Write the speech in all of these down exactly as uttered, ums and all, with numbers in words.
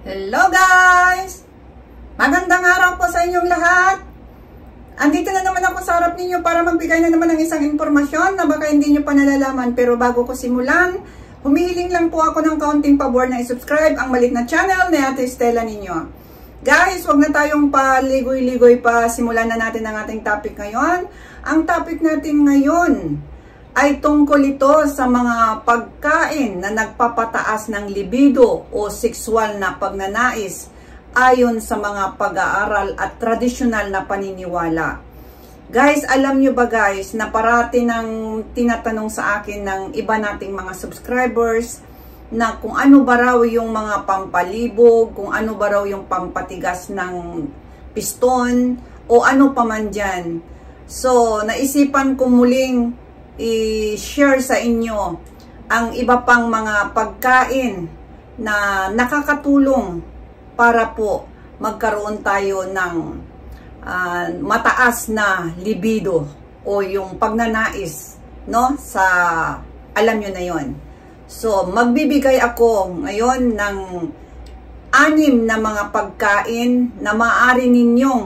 Hello guys! Magandang araw po sa inyong lahat. Andito na naman ako sa harap ninyo para magbigay na naman ng isang informasyon na baka hindi nyo pa nalalaman. Pero bago ko simulan, humihiling lang po ako ng kaunting pabor na i-subscribe ang malit na channel ni Ate Stella ninyo. Guys, wag na tayong paligoy-ligoy pa. Simulan na natin ang ating topic ngayon. Ang topic natin ngayon ay tungkol ito sa mga pagkain na nagpapataas ng libido o sexual na pagnanais ayon sa mga pag-aaral at tradisyonal na paniniwala. Guys, alam nyo ba guys na parati nang tinatanong sa akin ng iba nating mga subscribers na kung ano ba raw yung mga pampalibog, kung ano ba raw yung pampatigas ng piston o ano pa man dyan. So, naisipan ko muling i-share sa inyo ang iba pang mga pagkain na nakakatulong para po magkaroon tayo ng uh, mataas na libido o yung pagnanais, no? Sa alam nyo na yon. So, magbibigay ako ngayon ng anim na mga pagkain na maaari ninyong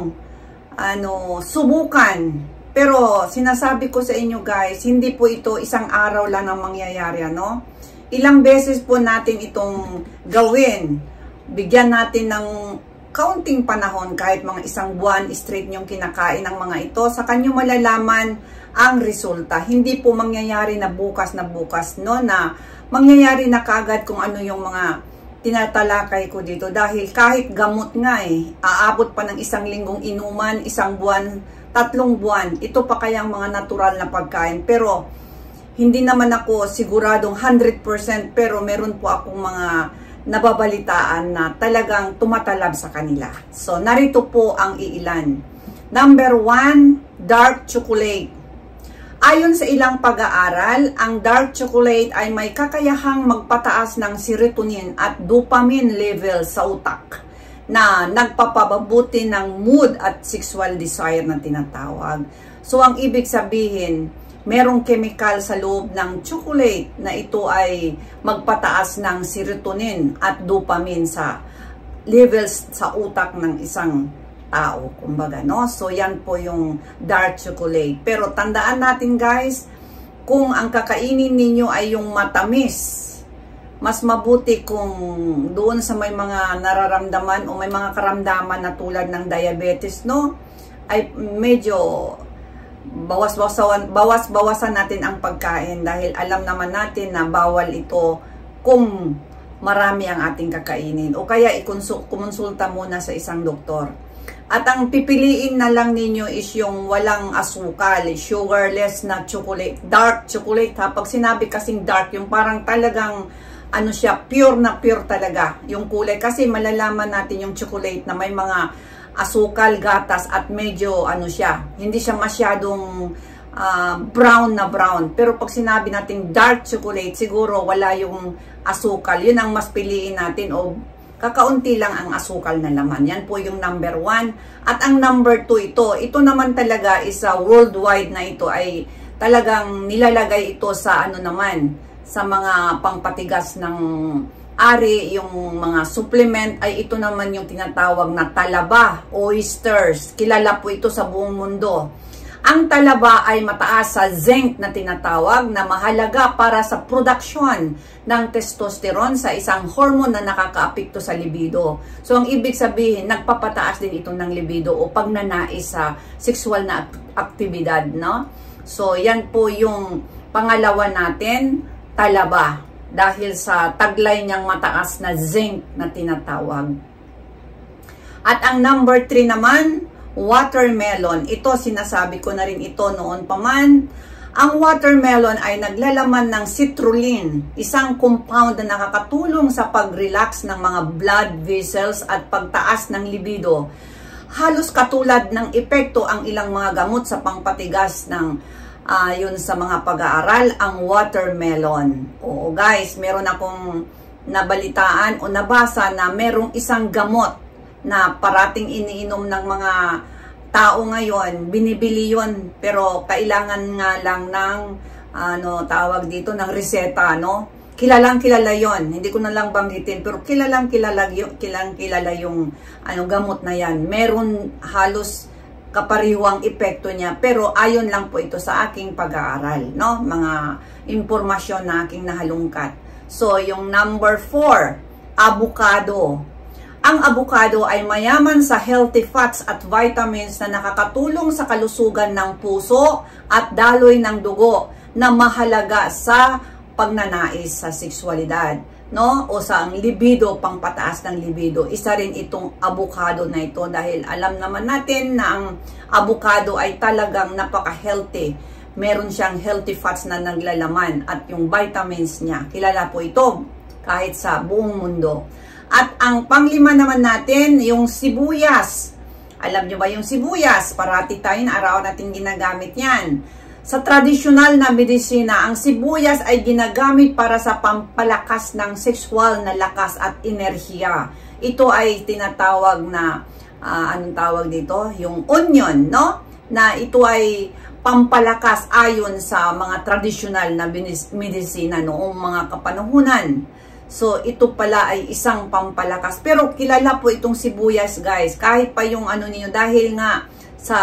ano, subukan. Pero sinasabi ko sa inyo guys, hindi po ito isang araw lang ang mangyayari, no? Ilang beses po natin itong gawin. Bigyan natin ng kaunting panahon, kahit mga isang buwan straight yung kinakain ng mga ito. Sa kanyo malalaman ang resulta. Hindi po mangyayari na bukas na bukas, no? Na mangyayari na kagad kung ano yung mga tinatalakay ko dito. Dahil kahit gamot nga eh, aabot pa ng isang linggong inuman, isang buwan, tatlong buwan, ito pa kayang mga natural na pagkain. Pero, hindi naman ako siguradong one hundred percent, pero meron po akong mga nababalitaan na talagang tumatalab sa kanila. So, narito po ang iilan. Number one, dark chocolate. Ayon sa ilang pag-aaral, ang dark chocolate ay may kakayahang magpataas ng serotonin at dopamine level sa utak na nagpapababuti ng mood at sexual desire na tinatawag. So, ang ibig sabihin, merong chemical sa loob ng chocolate na ito ay magpataas ng serotonin at dopamine sa levels sa utak ng isang tao. Kumbaga, no? So, yan po yung dark chocolate. Pero tandaan natin guys, kung ang kakainin ninyo ay yung matamis, mas mabuti kung doon sa may mga nararamdaman o may mga karamdaman na tulad ng diabetes, no? Ay medyo bawas-bawasan bawas-bawasan natin ang pagkain dahil alam naman natin na bawal ito kung marami ang ating kakainin. O kaya i-konsulta muna sa isang doktor. At ang pipiliin na lang ninyo is yung walang asukal, sugarless na chocolate, dark chocolate ha. Pag sinabi kasing dark, yung parang talagang ano siya, pure na pure talaga yung kulay. Kasi malalaman natin yung chocolate na may mga asukal, gatas at medyo ano siya, hindi siya masyadong uh, brown na brown. Pero pag sinabi natin dark chocolate, siguro wala yung asukal. Yun ang mas piliin natin o kakaunti lang ang asukal na laman. Yan po yung number one. At ang number two ito, ito naman talaga is uh, worldwide na ito ay talagang nilalagay ito sa ano naman, sa mga pangpatigas ng ari, yung mga supplement ay ito naman yung tinatawag na talaba, oysters. Kilala po ito sa buong mundo. Ang talaba ay mataas sa zinc na tinatawag na mahalaga para sa produksyon ng testosterone sa isang hormone na nakakaapekto sa libido. So ang ibig sabihin, nagpapataas din ito ng libido o pagnanais sa sexual na aktibidad, no? So yan po yung pangalawa natin, talaba, dahil sa taglay niyang mataas na zinc na tinatawag. At ang number three naman, watermelon. Ito, sinasabi ko na rin ito noon pa man. Ang watermelon ay naglalaman ng citrulline, isang compound na nakakatulong sa pag-relax ng mga blood vessels at pagtaas ng libido. Halos katulad ng epekto ang ilang mga gamot sa pangpatigas ng Ayon uh, sa mga pag-aaral, ang watermelon. Oo guys, meron akong nabalitaan o nabasa na merong isang gamot na parating iniinom ng mga tao ngayon. Binibili yun, pero kailangan nga lang ng ano tawag dito, ng reseta, no? kilalang kilala yon. Hindi ko na lang banggitin, pero kilalang kilala yung, kilalang kilala yung ano, gamot na yan. Meron halos kapariwang epekto niya, pero ayon lang po ito sa aking pag-aaral, no? Mga impormasyon na aking nahalungkat. So, yung number four, avocado. Ang avocado ay mayaman sa healthy fats at vitamins na nakakatulong sa kalusugan ng puso at daloy ng dugo na mahalaga sa pagnanais sa sexualidad, no? O sa ang libido, pangpataas ng libido. Isa rin itong avocado na ito dahil alam naman natin na ang avocado ay talagang napaka-healthy. Meron siyang healthy fats na naglalaman at yung vitamins niya. Kilala po ito kahit sa buong mundo. At ang panglima naman natin, yung sibuyas. Alam nyo ba yung sibuyas? Parati tayo na araw natin ginagamit yan. Sa tradisyonal na medisina, ang sibuyas ay ginagamit para sa pampalakas ng sexual na lakas at enerhiya. Ito ay tinatawag na, uh, anong tawag dito? Yung onion, no? Na ito ay pampalakas ayon sa mga tradisyonal na medisina noong mga kapanahunan. So, ito pala ay isang pampalakas. Pero kilala po itong sibuyas, guys. Kahit pa yung ano niyo, dahil nga sa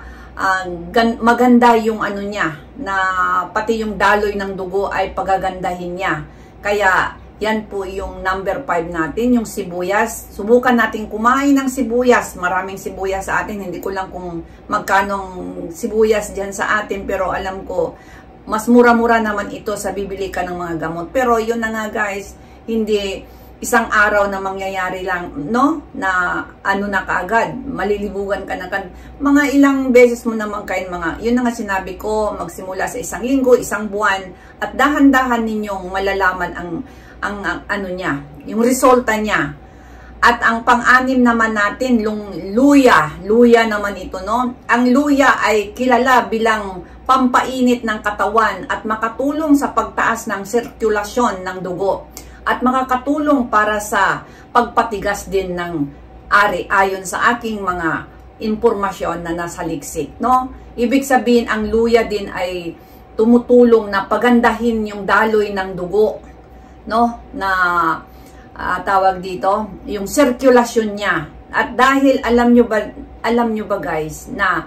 Uh, maganda yung ano niya, na pati yung daloy ng dugo ay pagagandahin niya. Kaya yan po yung number five natin, yung sibuyas. Subukan natin kumain ng sibuyas. Maraming sibuyas sa atin. Hindi ko lang kung magkanong sibuyas dyan sa atin, pero alam ko mas mura-mura naman ito sa bibili ka ng mga gamot. Pero yun na nga, guys, hindi isang araw na mangyayari lang, no? Na ano na kaagad, malilibugan ka na kan. Mga ilang beses mo naman kain mga, yun na nga sinabi ko, magsimula sa isang linggo, isang buwan, at dahan-dahan ninyong malalaman ang, ang, ang ano niya, yung resulta niya. At ang pang-anim naman natin, yung luya, luya naman ito, no? Ang luya ay kilala bilang pampainit ng katawan at makatulong sa pagtaas ng sirkulasyon ng dugo. At makakatulong para sa pagpatigas din ng ari ayon sa aking mga impormasyon na nasa liksik, no? Ibig sabihin, ang luya din ay tumutulong na pagandahin yung daloy ng dugo, no? Na uh, tawag dito, yung sirkulasyon niya. At dahil alam nyo ba, alam nyo ba guys, na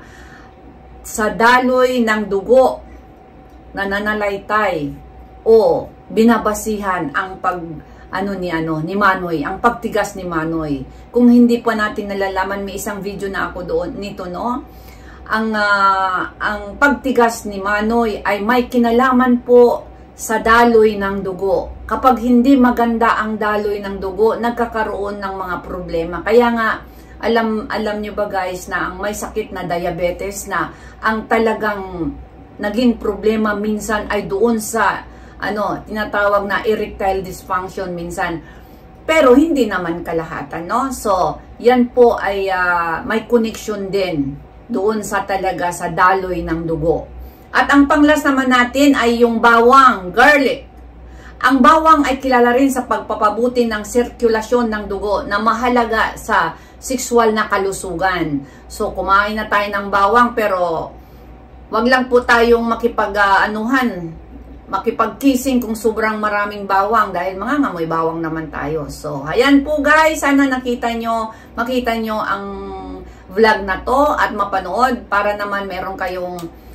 sa daloy ng dugo na nananalaytay o binabasihan ang pag ano ni ano ni Manoy, ang pagtigas ni Manoy. Kung hindi pa natin nalalaman, may isang video na ako doon nito, no? Ang uh, ang pagtigas ni Manoy ay may kinalaman po sa daloy ng dugo. Kapag hindi maganda ang daloy ng dugo, nagkakaroon ng mga problema. Kaya nga alam alam niyo ba guys na ang may sakit na diabetes na ang talagang naging problema minsan ay doon sa ano, tinatawag na erectile dysfunction minsan. Pero hindi naman kalahatan, no? So, yan po ay uh, may connection din doon sa talaga sa daloy ng dugo. At ang panglas naman natin ay yung bawang, garlic. Ang bawang ay kilala rin sa pagpapabuti ng sirkulasyon ng dugo na mahalaga sa sexual na kalusugan. So, kumain na tayo ng bawang, pero wag lang po tayong makipag-anuhan, makipag-kissing kung sobrang maraming bawang dahil mga ngamoy bawang naman tayo. So, ayan po guys, sana nakita nyo, makita nyo ang vlog na to at mapanood para naman meron kayong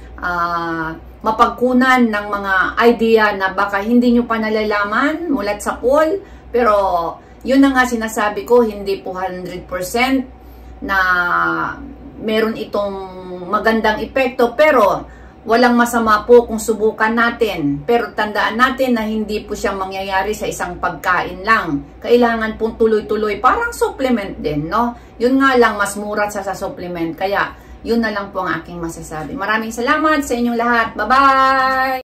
uh, mapagkunan ng mga idea na baka hindi nyo pa nalalaman mulat sa poll. Pero, yun na nga sinasabi ko, hindi po one hundred percent na meron itong magandang epekto, pero walang masama po kung subukan natin. Pero tandaan natin na hindi po siyang mangyayari sa isang pagkain lang. Kailangan pong tuloy-tuloy. Parang supplement din, no? Yun nga lang, mas mura sa, sa supplement. Kaya, yun na lang po ang aking masasabi. Maraming salamat sa inyong lahat. Bye-bye!